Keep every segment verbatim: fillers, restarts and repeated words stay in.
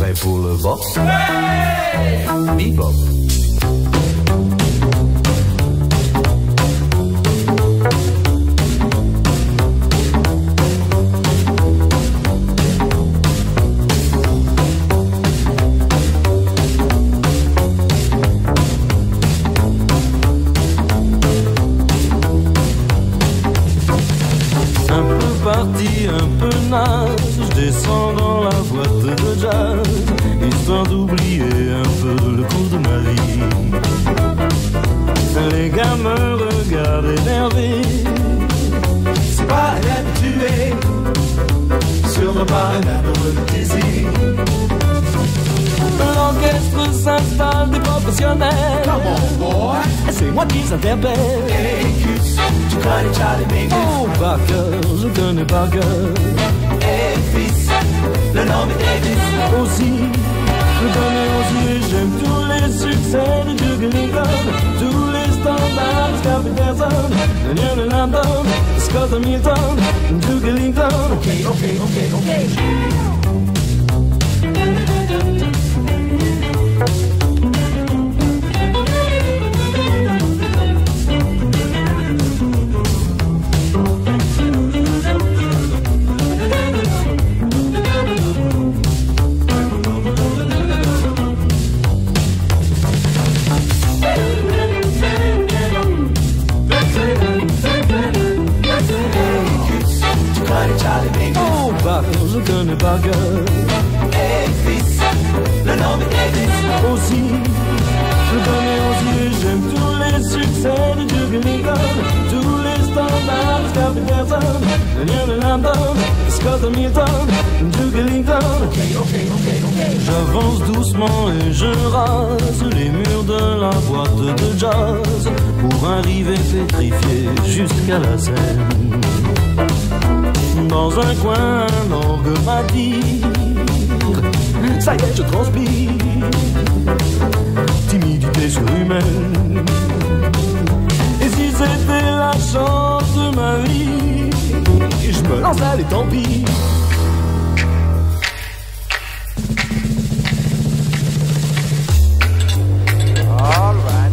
Et pour le bop, hey! Bebop. Un peu naze, je descends dans la boîte de jazz, histoire d'oublier un peu le cours de ma vie. Les gars me regardent énervés, c'est pas un habitué, sûrement pas un amoureux de plaisir. L'orchestre s'installe des professionnels. Come on boy, c'est moi qui s'interpelle. Écoute, tu connais Charlie Mingus. Oh par cœur, je connais par cœur. Et fils, le nom est Davis. Aussi, je connais aussi et j'aime tous les succès de Duke Ellington, tous les standards de Capitaine, Lionel Hampton, Scott Hamilton, Duke Ellington. Ok, ok, ok, ok. Oh, par cœur, je connais par cœur. Hey fils, le nom est Davis. Aussi, je connais aussi et j'aime tous les succès de Duke Ellington, tous les standards de Capitaine, Lionel Hampton, Scott Hamilton, Duke Ellington. Ok, ok, ok, ok. J'avance doucement et je rase les murs de la boîte de jazz pour arriver pétrifié jusqu'à la scène. Dans un coin, un orgue m'attire. Ça y est, je transpire. Timidité surhumaine. Et si c'était la chance de ma vie, je me lance, allez, tant pis. All right.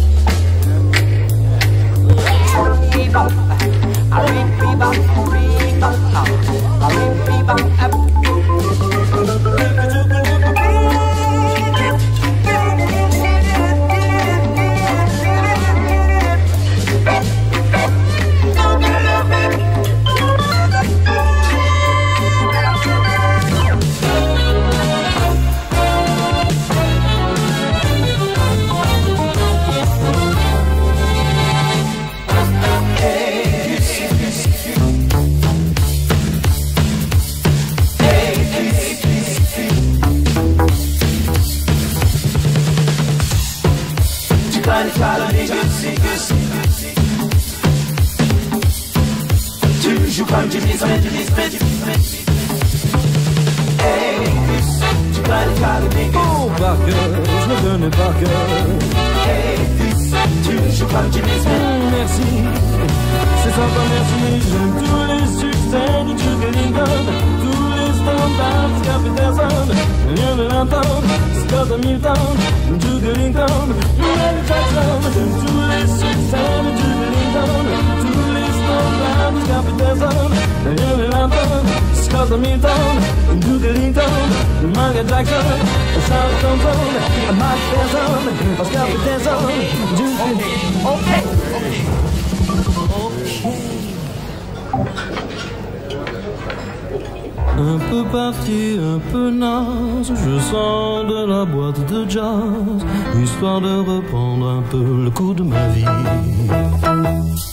Bebop. I read bebop. Bebop. I read bebop. Tu joues comme tu dis, mais tu dis, mais tu dis. Hey, tu connais Charlie Mingus. Oh, par cœur, je le connais par cœur. Hey, fils, tu joues comme tu dis, mais merci, c'est sympa, merci. J'aime tous les succès de Duke Ellington, tous les standards de Capitaine, Lionel Hampton, Scott Hamilton, Duke Ellington, Michel Jonasz. J'aime tous les succès de Duke Ellington, tous les standards de Capitaine, Lionel Hampton, Scott Hamilton, Duke Ellington, Michael Jackson, Charles Thompson, Mike Tyson, Oscar Peterson, Duke. ok. Un peu parti, un peu naze, je sors de la boîte de jazz, histoire de reprendre un peu le coup de ma vie.